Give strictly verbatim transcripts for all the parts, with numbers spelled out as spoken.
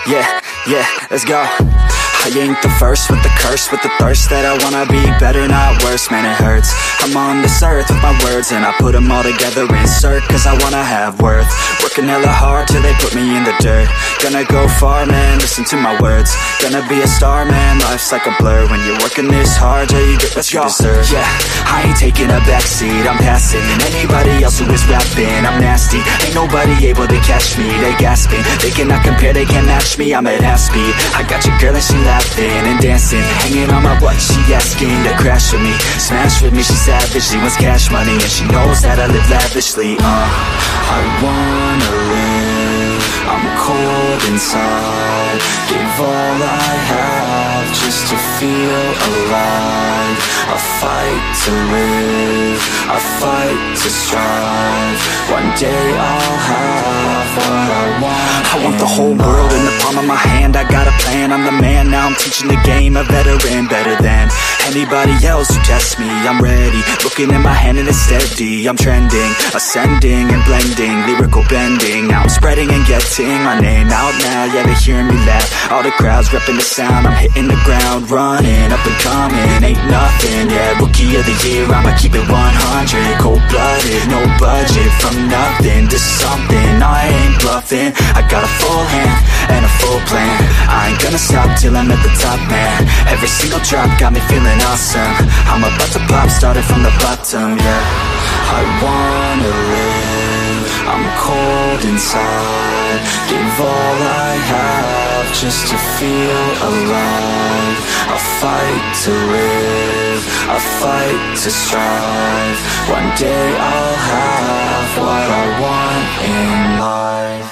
Yeah, yeah, let's go. I ain't the first with the curse, with the thirst that I wanna be better, not worse, man it hurts. I'm on this earth with my words and I put them all together, insert, cause I wanna have worth. Working hella hard till they put me in the dirt. Gonna go far, man, listen to my words. Gonna be a star, man, life's like a blur. When you're working this hard, yeah, you get what you deserve. Yeah, I ain't taking a backseat, I'm passing anybody else who is rapping. I'm nasty, ain't nobody able to catch me. They gasping, they cannot compare, they can't match me. I'm at half speed, I got your girl and she laughing and dancing, hanging on my butt, she asking to crash with me, smash with me, she savage, she wants cash money, and she knows that I live lavishly. Uh, I wanna live, I'm cold inside, give all I have just to feel alive. I fight to live, I fight to strive, one day I'll have what I want. I want the whole world in the palm of my hand, I got a plan, I'm the man now. I'm teaching the game, a veteran, better than anybody else who tests me. I'm ready, looking at my hand and it's steady. I'm trending, ascending and blending, lyrical bending. Now I'm spreading and getting my name out now. Yeah, they hearing me laugh, all the crowds repping the sound. I'm hitting the ground, running, up and coming, ain't nothing. Yeah, rookie of the year, I'ma keep it one hundred. Cold-blooded, no budget, from nothing to something. I ain't bluffing, I got a full hand and a full plan. I ain't gonna stop till I'm at the top, man. Every single drop got me feeling awesome. I'm about to pop, started from the bottom, yeah. I wanna live, I'm cold inside, give all I have just to feel alive. I fight to live, I fight to strive, one day I'll have what I want in life.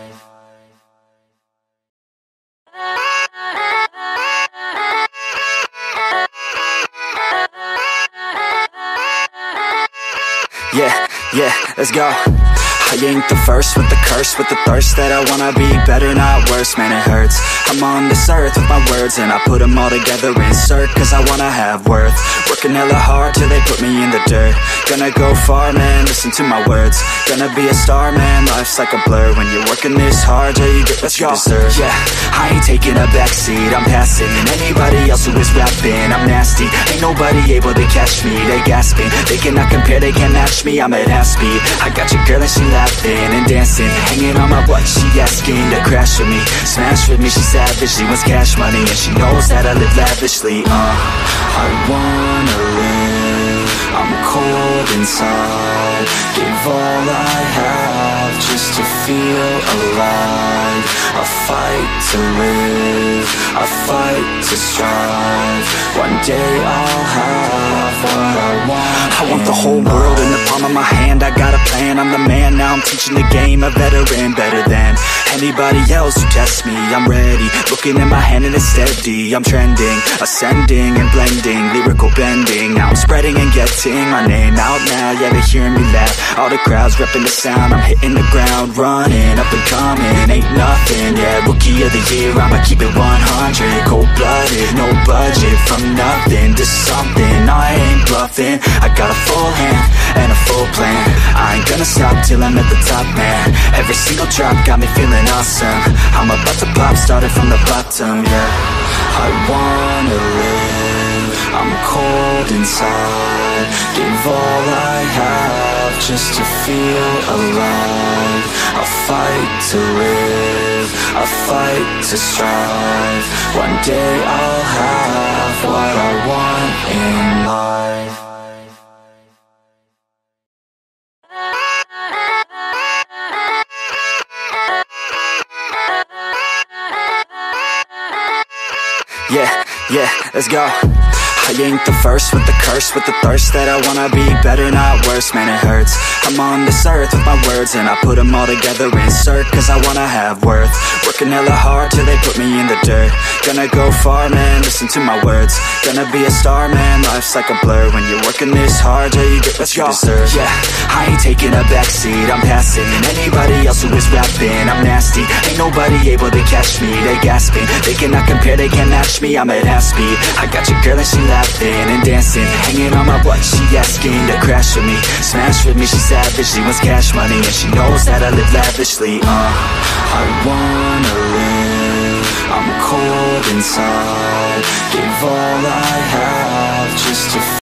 Yeah, yeah, let's go. I ain't the first with the curse, with the thirst that I wanna be better, not worse, man it hurts. I'm on this earth with my words and I put them all together, insert, cause I wanna have worth. Working hella hard till they put me in the dirt. Gonna go far, man, listen to my words. Gonna be a star, man, life's like a blur. When you're working this hard, yeah, you get what you deserve. Yeah, I ain't taking a backseat, I'm passing anybody else who is rapping. I'm nasty, ain't nobody able to catch me. They gasping, they cannot compare, they can't match me. I'm at half speed, I got your girl and she laughing and dancing, hanging on my butt, she asking to crash with me, smash with me, she savage, she wants cash money, and she knows that I live lavishly. Uh, I wanna live, I'm cold inside, give all I have just to feel alive. I fight to live, I fight to strive, one day I'll have what I want. I want the whole world in the palm of my hand, I got a plan, I'm the man now. I'm teaching the game, a veteran, better than anybody else who tests me. I'm ready, looking at my hand and it's steady. I'm trending, ascending and blending, lyrical bending. Now I'm spreading and getting my name out now. Yeah, they hearing me laugh, all the crowds repping the sound. I'm hitting the ground, running, up and coming, ain't nothing. Yeah, rookie of the year, I'ma keep it one hundred. Cold-blooded, no budget, from nothing to something. I ain't bluffing, I got a full hand and a full plan. I ain't gonna stop till I'm at the top, man. Every single drop got me feeling awesome. I'm about to pop, started from the bottom, yeah. I wanna live, I'm cold inside, give all I have just to feel alive. I fight to live, I fight to strive, one day I'll have what I want in life. Yeah, yeah, let's go. I ain't the first with the curse, with the thirst that I wanna be better, not worse, man it hurts. I'm on this earth with my words and I put them all together, insert, cause I wanna have worth. Working hella hard till they put me in the dirt. Gonna go far, man, listen to my words. Gonna be a star, man, life's like a blur. When you're working this hard, yeah, you get what you deserve. Yeah, I ain't taking a backseat, I'm passing anybody else who is rapping. I'm nasty, ain't nobody able to catch me. They gasping, they cannot compare, they can't match me. I'm at half speed, I got your girl and she laughing and dancing, hanging on my butt, she asking to crash with me, smash with me, she savage, she wants cash money, and she knows that I live lavishly. Uh, I wanna live, inside. Give all I have just to